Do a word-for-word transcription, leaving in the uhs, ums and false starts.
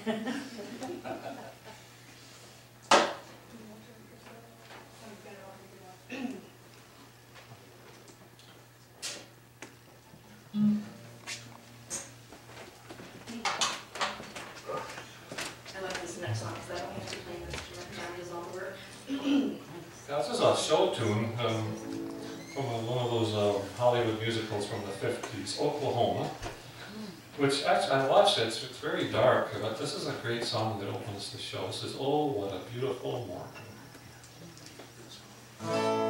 like this next song because I don't have to play this direct down does all the work. Yeah, this is a show tune um, from a, one of those uh, Hollywood musicals from the fifties, Oklahoma. Which actually, I watched it, it's, it's very dark, but this is a great song that opens the show. It says, "Oh, what a beautiful morning."